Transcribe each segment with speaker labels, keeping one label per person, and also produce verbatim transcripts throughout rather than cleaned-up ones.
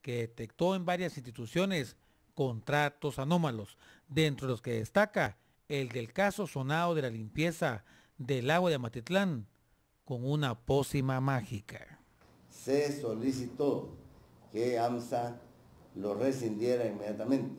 Speaker 1: que detectó en varias instituciones contratos anómalos, dentro de los que destaca el del caso sonado de la limpieza del agua de Amatitlán con una pócima mágica.
Speaker 2: Se solicitó que AMSA lo rescindiera inmediatamente,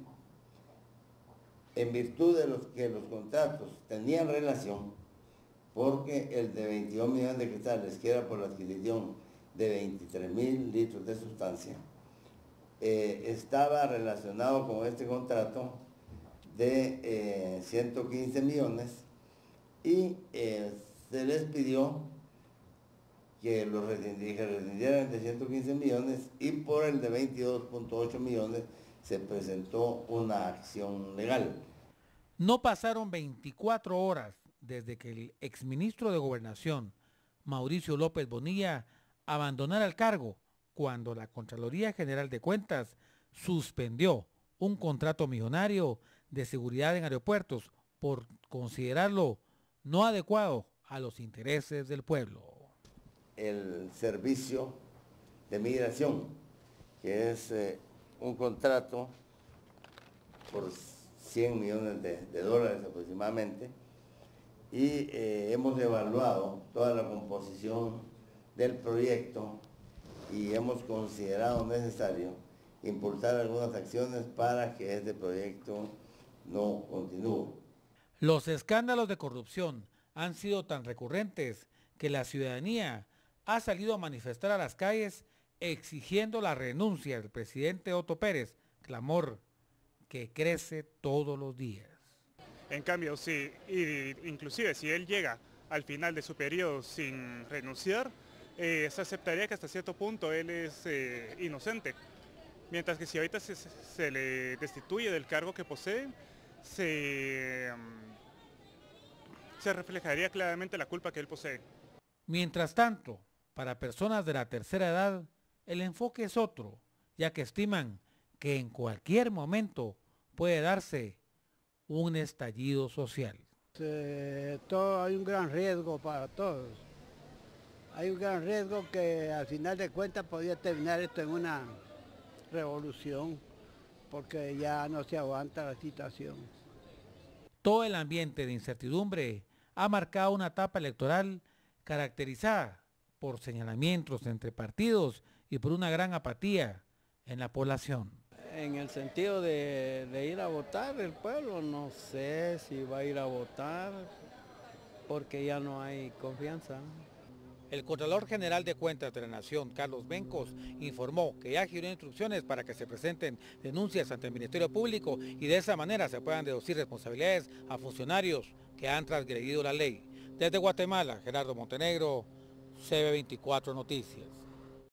Speaker 2: en virtud de los que los contratos tenían relación, porque el de veintidós millones de cristales, que era por la adquisición de veintitrés mil litros de sustancia, eh, estaba relacionado con este contrato de eh, ciento quince millones y eh, se les pidió que lo rescindieran de ciento quince millones y por el de veintidós punto ocho millones se presentó una acción legal.
Speaker 1: No pasaron veinticuatro horas desde que el exministro de Gobernación, Mauricio López Bonilla, abandonara el cargo, cuando la Contraloría General de Cuentas suspendió un contrato millonario de seguridad en aeropuertos por considerarlo no adecuado a los intereses del pueblo.
Speaker 2: El servicio de migración, que es eh, un contrato por cien millones de, de dólares aproximadamente, y eh, hemos evaluado toda la composición del proyecto y hemos considerado necesario impulsar algunas acciones para que este proyecto no continúe.
Speaker 1: Los escándalos de corrupción han sido tan recurrentes que la ciudadanía ha salido a manifestar a las calles exigiendo la renuncia del presidente Otto Pérez, clamor que crece todos los días.
Speaker 3: En cambio, sí, y inclusive si él llega al final de su periodo sin renunciar, eh, se aceptaría que hasta cierto punto él es eh, inocente. Mientras que si ahorita se, se le destituye del cargo que posee, se, se reflejaría claramente la culpa que él posee.
Speaker 1: Mientras tanto, para personas de la tercera edad, el enfoque es otro, ya que estiman que en cualquier momento puede darse un estallido social.
Speaker 4: Eh, todo, hay un gran riesgo para todos. Hay un gran riesgo que al final de cuentas podría terminar esto en una revolución, porque ya no se aguanta la situación.
Speaker 1: Todo el ambiente de incertidumbre ha marcado una etapa electoral caracterizada por señalamientos entre partidos y por una gran apatía en la población.
Speaker 5: En el sentido de, de ir a votar, el pueblo no sé si va a ir a votar porque ya no hay confianza.
Speaker 1: El Contralor General de Cuentas de la Nación, Carlos Bencos, informó que ya giró instrucciones para que se presenten denuncias ante el Ministerio Público y de esa manera se puedan deducir responsabilidades a funcionarios que han transgredido la ley. Desde Guatemala, Gerardo Montenegro, C B veinticuatro Noticias.